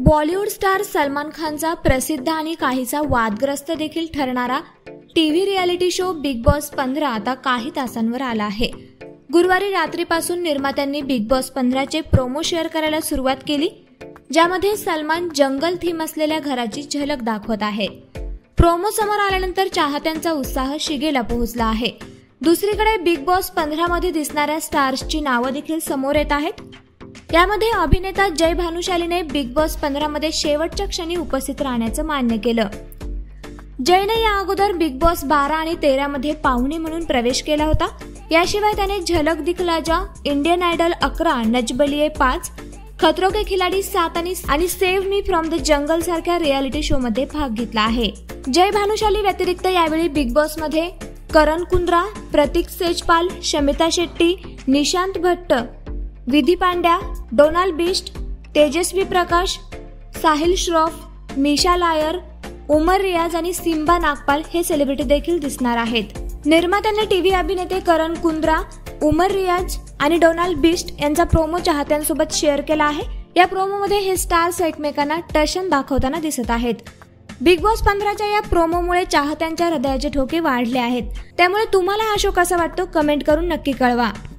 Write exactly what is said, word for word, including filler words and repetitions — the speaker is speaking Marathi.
बॉलिवूड स्टार सलमान खानचा प्रसिद्ध आणि काहीसा वादग्रस्त देखील ठरणारा TV reality show Bigg Boss पंधरा आता काही तासांवर आला आहे। गुरुवारी रात्रीपासून निर्मात्यांनी बिग बॉस पंधरा चे प्रोमो शेअर करायला सुरुवात केली, ज्यामध्ये सलमान जंगल थीम असलेल्या घराची झलक दाखवत आहे। प्रोमो समोर आल्यानंतर चाहत्यांचा उत्साह शिगेला पोहोचला आहे। दुसरीकडे बिग बॉस पंधरा मध्ये दिसणाऱ्या स्टार्सची नावं देखील समोर येत आहेत। यामध्ये अभिनेता जय भानुशालीने बिग बॉस पंधरा मध्ये शेवटच्या क्षणी उपस्थित राहण्याचं मान्य केलं। जयने या अगोदर बिग बॉस बारा आणि तेरा मध्ये पाहुणे म्हणून प्रवेश केला होता। याशिवाय त्याने झलक दिखला जा, इंडियन आयडल अकरा, नच बलिये पाच, खतरों के खिलाडी सात आणि save me from the jungle सारख्या रियालिटी शो मध्ये भाग घेतला आहे। जय भानुशाली व्यतिरिक्त यावेळी बिग बॉस मध्ये करण कुंद्रा, प्रतीक सेजपाल, शमिता शेट्टी, निशांत भट्ट, विधी पांड्या, डोनाल्ड बिस्ट, तेजस्वी प्रकाश, साहिल श्रॉफ, मिशा लायर, उमर रियाज आणि सिम्बा नागपाल हे सेलिब्रिटी देखील दिसणार आहेत। निर्मात्यांनी टीव्ही अभिनेते करण कुंद्रा, उमर रियाज आणि डोनाल्ड बिस्ट यांचा प्रोमो चाहत्यांसोबत शेअर केला आहे। या प्रोमोमध्ये हे स्टार्स एकमेकांना टशन दाखवताना दिसत आहेत। बिग बॉस पंधराच्या या प्रोमोमुळे चाहत्यांच्या हृदयाचे ठोके वाढले आहेत। त्यामुळे तुम्हाला हा शो कसा वाटतो कमेंट करून नक्की कळवा।